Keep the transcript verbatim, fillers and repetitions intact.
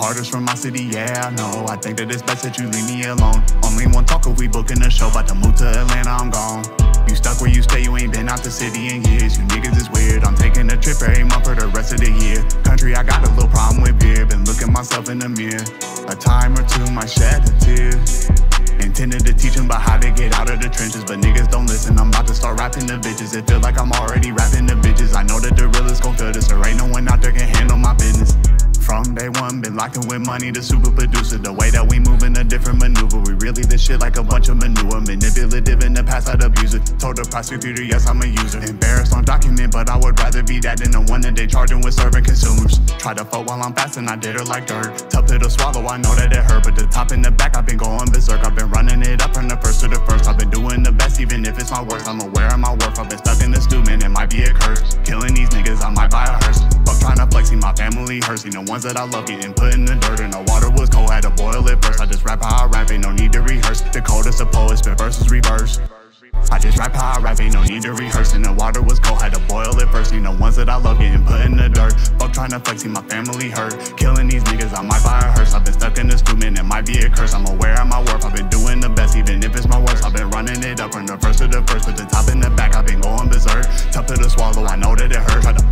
hardest from my city, yeah, I know. I think that it's best that you leave me alone. Only one talker, we booking a show, about to move to Atlanta, I'm gone. You stuck where you stay, you ain't been out the city in years. You niggas is weird, I'm taking a trip every month for the rest of the year. Country, I got a little problem with beer, been looking myself in the mirror. A time or two might shed a tear. Intended to teach them about how to get out of the trenches, but niggas don't listen. I'm about to start rapping the bitches. It feel like I'm already rapping the bitches. I know that the realest gon' feel this. There ain't no one out there can handle my business. From day one, been locking with money, the super producer. The way that we move in a different maneuver. We really this shit like a bunch of manure. Manipulative in the past, I'd abuse it. Told the prosecutor, yes, I'm a user. Embarrassed on document, but I would rather be that than the one that they charging with serving consumers. Try to fuck while I'm fasting, I did her like dirt. Tough pill to swallow, I know that it hurt. But the top and the back, I've been going berserk. I've been running it up from the first to the first. I've been doing the best, even if it's my worst. I'm aware of my worth, I've been stuck in the stew, man, it might be a curse. Killing these niggas, I might buy a hearse. Fuck trying to flex, see my family hurts. See the ones that I love getting put in the dirt. And the water was cold, had to boil it first. I just rap how I rap, ain't no need to rehearse. The coldest of poets, spit verses reverse. I just rap how I rap, ain't no need to rehearse. And the water was cold, had to boil it first. See the ones that I love getting put in the dirt. Fuck trying to flex, see my family hurt. Killing these niggas, I might buy a hearse. I've been stuck in the stew, man, it might be a curse. I'm aware of my worth, I've been doing the best, even if it's my worst. I've been running it up from the first to the first. With the top and the back, I've been going berserk. Tough pill to swallow, I know that it hurts. Try to